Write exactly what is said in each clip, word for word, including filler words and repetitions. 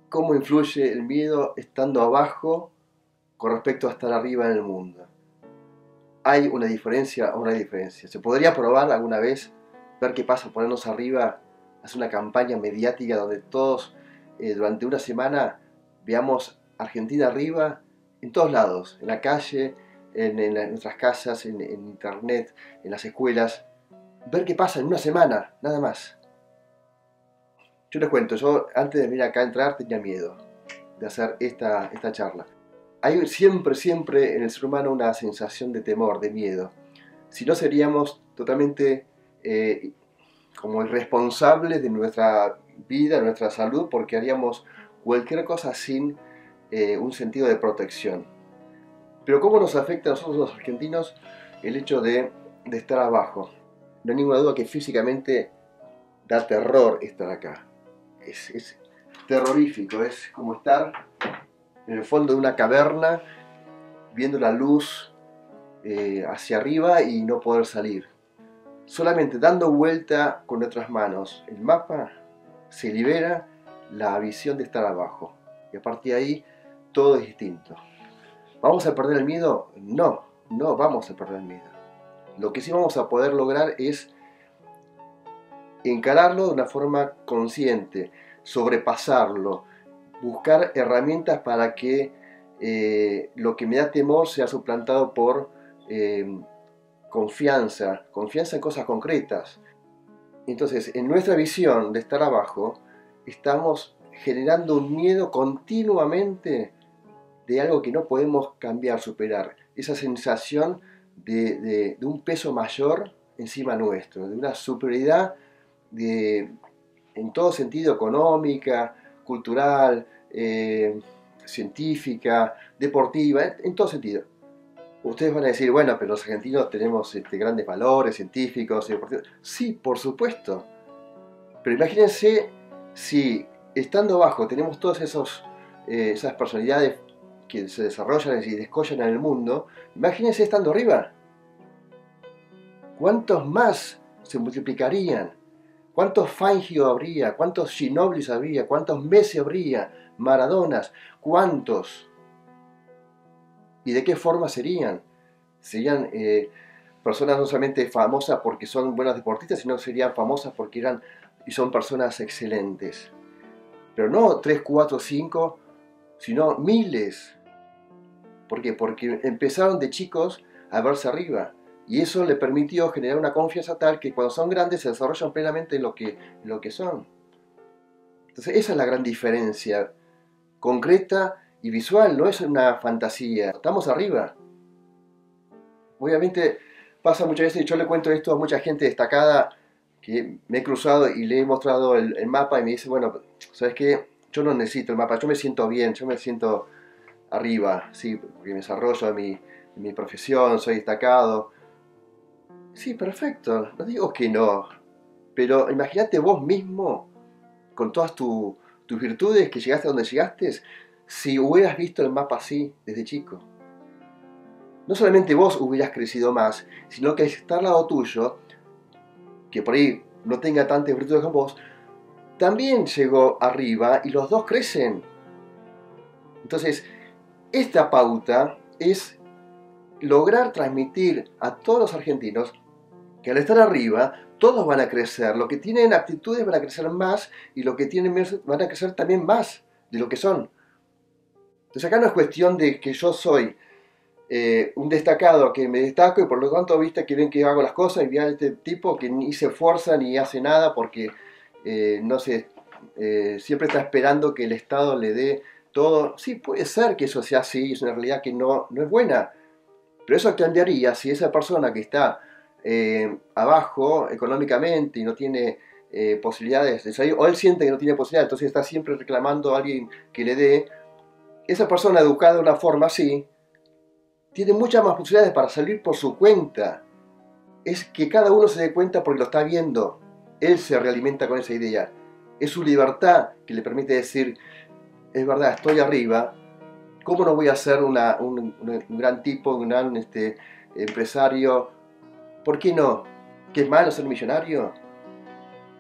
cómo influye el miedo estando abajo con respecto a estar arriba en el mundo. ¿Hay una diferencia o no hay diferencia? ¿Se podría probar alguna vez, ver qué pasa, ponernos arriba, hacer una campaña mediática donde todos eh, durante una semana veamos Argentina arriba en todos lados, en la calle, en, en, la- en nuestras casas, en, en internet, en las escuelas? Ver qué pasa en una semana, nada más. Yo les cuento, yo antes de venir acá a entrar tenía miedo de hacer esta, esta charla. Hay siempre, siempre en el ser humano una sensación de temor, de miedo. Si no, seríamos totalmente eh, como irresponsables de nuestra vida, de nuestra salud, porque haríamos cualquier cosa sin eh, un sentido de protección. Pero ¿cómo nos afecta a nosotros los argentinos el hecho de, de estar abajo? No hay ninguna duda que físicamente da terror estar acá. Es, es terrorífico, es como estar en el fondo de una caverna viendo la luz eh, hacia arriba y no poder salir. Solamente dando vuelta con nuestras manos el mapa se libera la visión de estar abajo. Y a partir de ahí todo es distinto. ¿Vamos a perder el miedo? No, no vamos a perder el miedo. Lo que sí vamos a poder lograr es encararlo de una forma consciente, sobrepasarlo, buscar herramientas para que eh, lo que me da temor sea suplantado por eh, confianza, confianza en cosas concretas. Entonces, en nuestra visión de estar abajo, estamos generando un miedo continuamente de algo que no podemos cambiar, superar. Esa sensación de, de, de un peso mayor encima nuestro, de una superioridad de, en todo sentido, económica, cultural, eh, científica, deportiva, en, en todo sentido. Ustedes van a decir, bueno, pero los argentinos tenemos este, grandes valores científicos y deportivos. Sí, por supuesto. Pero imagínense si estando abajo tenemos todas esos, eh, esas personalidades que se desarrollan y descollan en el mundo. Imagínense estando arriba. ¿Cuántos más se multiplicarían? ¿Cuántos Fangio habría? ¿Cuántos Ginóbilis habría? ¿Cuántos Messi habría? Maradonas. ¿Cuántos? ¿Y de qué forma serían? Serían eh, personas no solamente famosas porque son buenas deportistas, sino que serían famosas porque eran y son personas excelentes. Pero no tres, cuatro, cinco, sino miles. ¿Por qué? Porque empezaron de chicos a verse arriba. Y eso le permitió generar una confianza tal que cuando son grandes se desarrollan plenamente en lo que, en lo que son. Entonces esa es la gran diferencia, concreta y visual, no es una fantasía. Estamos arriba. Obviamente pasa muchas veces, y yo le cuento esto a mucha gente destacada, que me he cruzado y le he mostrado el, el mapa y me dice, bueno, ¿sabes qué? Yo no necesito el mapa, yo me siento bien, yo me siento arriba, sí, porque me desarrollo en mi, en mi profesión, soy destacado. Sí, perfecto, no digo que no, pero imagínate vos mismo, con todas tu, tus virtudes, que llegaste a donde llegaste, si hubieras visto el mapa así desde chico. No solamente vos hubieras crecido más, sino que el que está al lado tuyo, que por ahí no tenga tantas virtudes como vos, también llegó arriba y los dos crecen. Entonces, esta pauta es lograr transmitir a todos los argentinos que al estar arriba, todos van a crecer. Los que tienen aptitudes van a crecer más y los que tienen menos van a crecer también más de lo que son. Entonces acá no es cuestión de que yo soy eh, un destacado, que me destaco y por lo tanto, viste, que ven que hago las cosas y vean este tipo que ni se esfuerza ni hace nada porque, eh, no sé, eh, siempre está esperando que el Estado le dé todo. Sí, puede ser que eso sea así, es una realidad que no, no es buena. Pero eso cambiaría si esa persona que está eh, abajo económicamente y no tiene eh, posibilidades de salir, o él siente que no tiene posibilidades, entonces está siempre reclamando a alguien que le dé, esa persona educada de una forma así, tiene muchas más posibilidades para salir por su cuenta. Es que cada uno se dé cuenta porque lo está viendo. Él se realimenta con esa idea. Es su libertad que le permite decir, es verdad, estoy arriba. ¿Cómo no voy a ser una, un, un gran tipo, un gran este, empresario? ¿Por qué no? ¿Qué es malo ser millonario?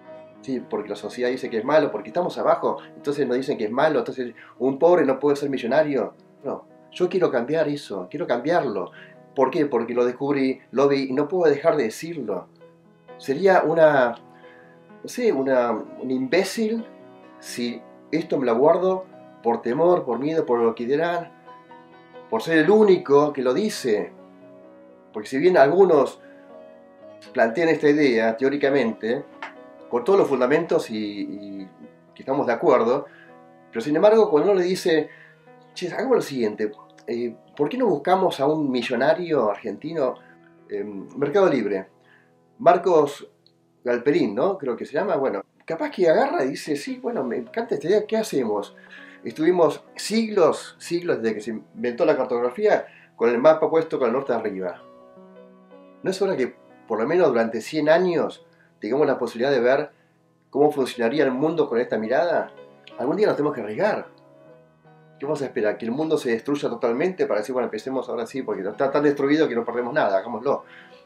Sí, porque la sociedad dice que es malo, porque estamos abajo, entonces nos dicen que es malo, entonces un pobre no puede ser millonario. No, yo quiero cambiar eso, quiero cambiarlo. ¿Por qué? Porque lo descubrí, lo vi y no puedo dejar de decirlo. Sería una, no sé, una, un imbécil si esto me lo guardo por temor, por miedo, por lo que dirán, por ser el único que lo dice. Porque si bien algunos plantean esta idea teóricamente, con todos los fundamentos y, y que estamos de acuerdo, pero sin embargo cuando uno le dice, che, hagamos lo siguiente, eh, ¿por qué no buscamos a un millonario argentino? Eh, Mercado Libre, Marcos Galperín, ¿no? Creo que se llama, bueno, capaz que agarra y dice, sí, bueno, me encanta esta idea, ¿qué hacemos? Estuvimos siglos, siglos desde que se inventó la cartografía con el mapa puesto con el norte arriba. ¿No es hora que por lo menos durante cien años tengamos la posibilidad de ver cómo funcionaría el mundo con esta mirada? Algún día nos tenemos que arriesgar. ¿Qué vamos a esperar? ¿Que el mundo se destruya totalmente para decir, bueno, empecemos ahora sí, porque está tan destruido que no perdemos nada, hagámoslo?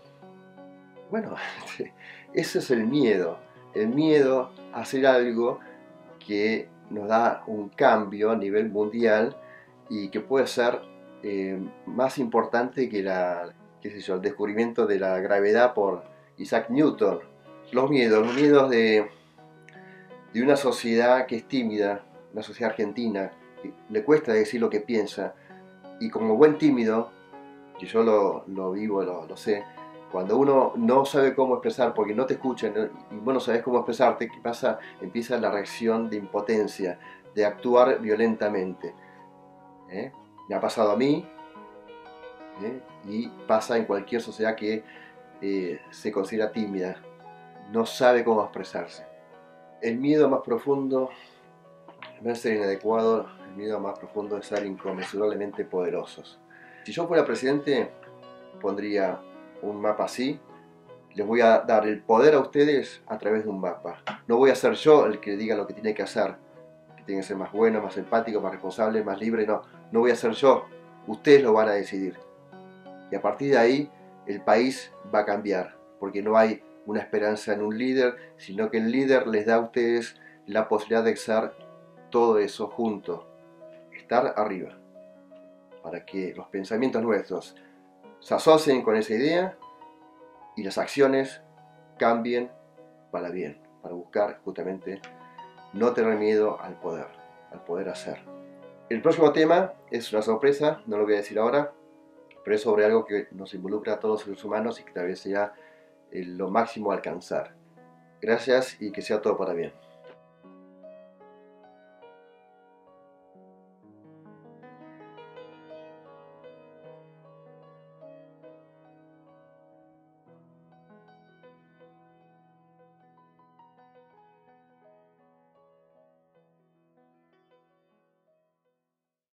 Bueno, ese es el miedo. El miedo a hacer algo que nos da un cambio a nivel mundial y que puede ser eh, más importante que la, qué sé yo, el descubrimiento de la gravedad por Isaac Newton. Los miedos, los miedos de, de una sociedad que es tímida, una sociedad argentina, que le cuesta decir lo que piensa, y como buen tímido, que yo lo, lo vivo, lo, lo sé, cuando uno no sabe cómo expresar porque no te escuchan y vos no sabes cómo expresarte, ¿qué pasa? Empieza la reacción de impotencia, de actuar violentamente. ¿Eh? Me ha pasado a mí, ¿eh? Y pasa en cualquier sociedad que eh, se considera tímida, no sabe cómo expresarse. El miedo más profundo no es ser inadecuado, el miedo más profundo es ser inconmensurablemente poderosos. Si yo fuera presidente, pondría un mapa así. Les voy a dar el poder a ustedes a través de un mapa. No voy a ser yo el que diga lo que tiene que hacer, que tiene que ser más bueno, más empático, más responsable, más libre. No, no voy a ser yo. Ustedes lo van a decidir. Y a partir de ahí, el país va a cambiar, porque no hay una esperanza en un líder, sino que el líder les da a ustedes la posibilidad de ser todo eso junto, estar arriba, para que los pensamientos nuestros se asocien con esa idea y las acciones cambien para bien, para buscar justamente no tener miedo al poder, al poder hacer. El próximo tema es una sorpresa, no lo voy a decir ahora, pero es sobre algo que nos involucra a todos los seres humanos y que tal vez sea lo máximo a alcanzar. Gracias y que sea todo para bien.